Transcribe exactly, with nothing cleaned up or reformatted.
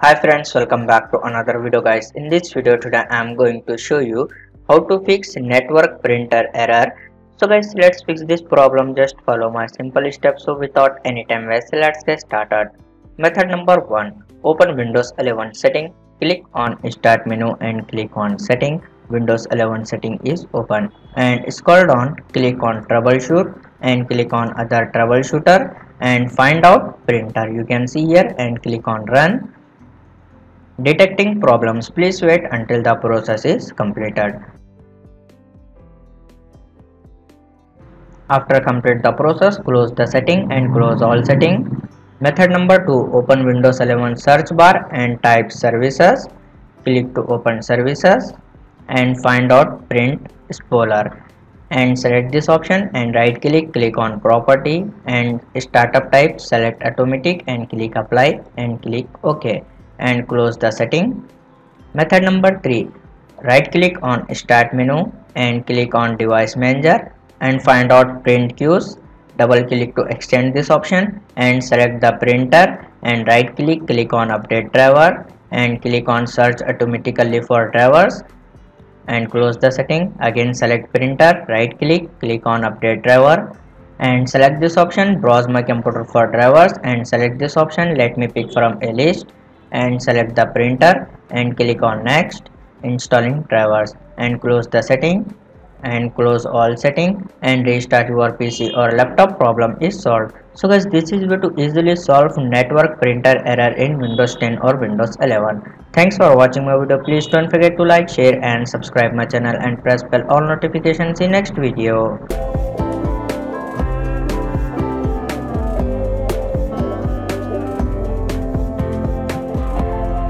Hi friends, welcome back to another video guys. In this video today I am going to show you how to fix network printer error. So guys, let's fix this problem. Just follow my simple steps. So without any time waste, let's get started. Method number one. Open Windows eleven setting. Click on start menu and click on setting. Windows eleven setting is open. And scroll down, click on troubleshoot and click on other troubleshooter and find out printer. You can see here and click on run. Detecting problems. Please wait until the process is completed. After complete the process, close the setting and close all setting. Method number two. Open Windows eleven search bar and type services. Click to open services and find out print spoiler and select this option and right click, click on property and startup type, select automatic and click apply and click OK and close the setting. Method number three. Right click on start menu and click on device manager and find out print queues. Double click to extend this option and select the printer and right click, click on update driver and click on search automatically for drivers and close the setting. Again select printer, right click, click on update driver and select this option, browse my computer for drivers and select this option, let me pick from a list and select the printer and click on next, installing drivers and close the setting and close all setting and restart your P C or laptop. Problem is solved. So guys, this is way to easily solve network printer error in Windows ten or Windows eleven. Thanks for watching my video. Please don't forget to like, share and subscribe my channel and press bell all notifications in next video.